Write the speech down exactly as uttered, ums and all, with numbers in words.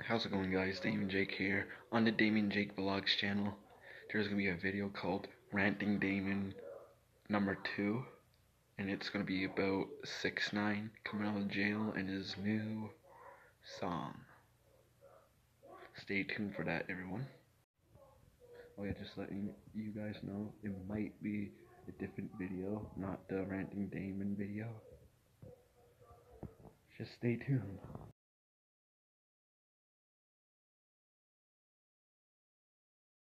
How's it going, guys? Damon Jake here on the Damon Jake Vlogs channel. There's gonna be a video called Ranting Damon number two, and it's gonna be about six nine coming out of jail and his new song. Stay tuned for that, everyone. Oh yeah, just letting you guys know, it might be a different video, not the Ranting Damon video. Just stay tuned.